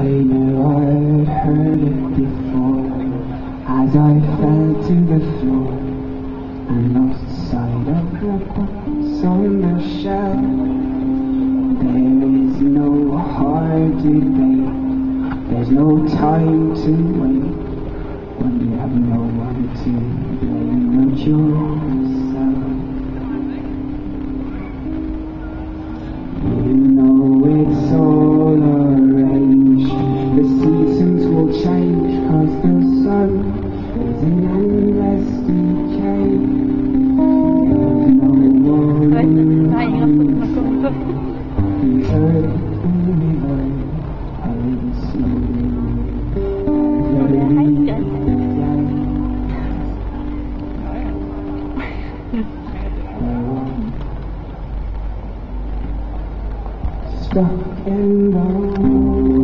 I know I'd heard it before. As I fell to the floor and lost sight of the books on the shelf. There is no hard debate, there's no time to wait when you have no one to blame but yourself. You know it's all arranged, the seasons will change cause the sun is an endless decay. There's no warning. The earth will be void, I will see stuck in the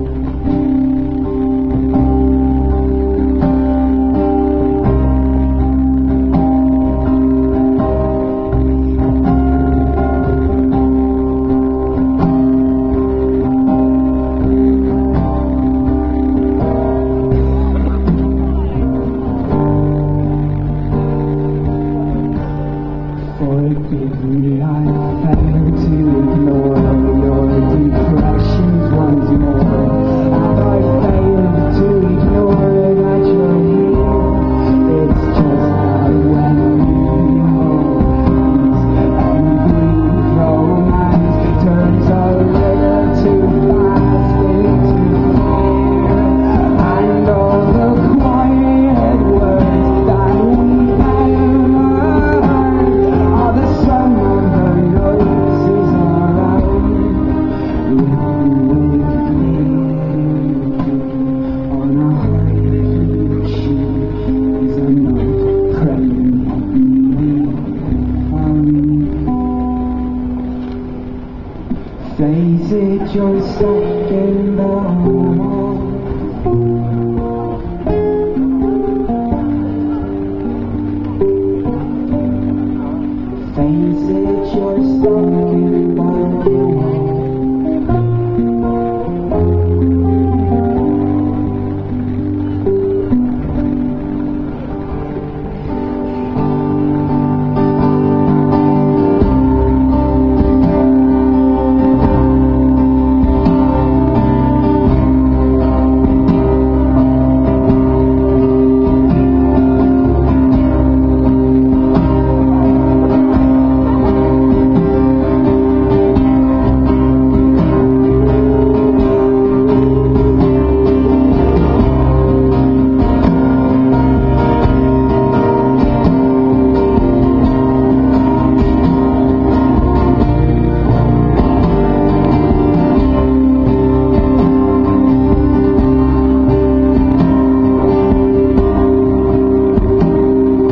Forgive me, I failed to ignore your depressions once more. And I failed to ignore that you're here. It's just that when we hold angry romance turns a little too fast into fear. And all the quiet words that we face it, you're stuck in the wall. Face it, you're stuck in the wall.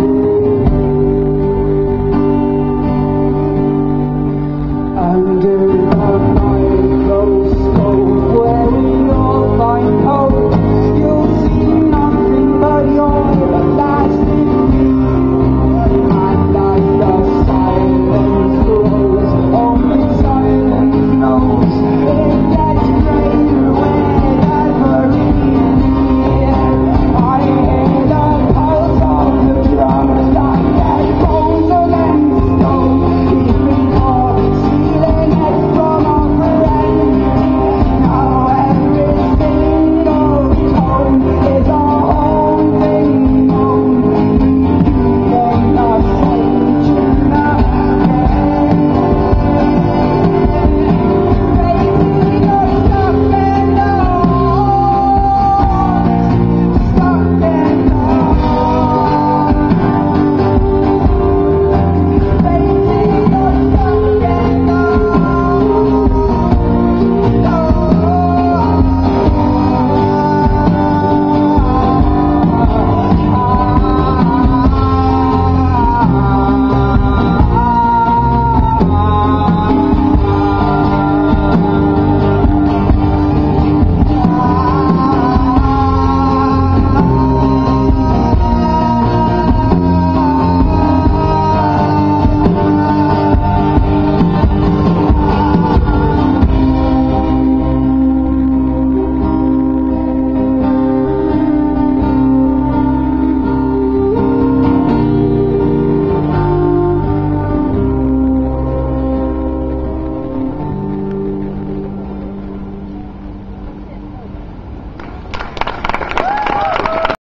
Under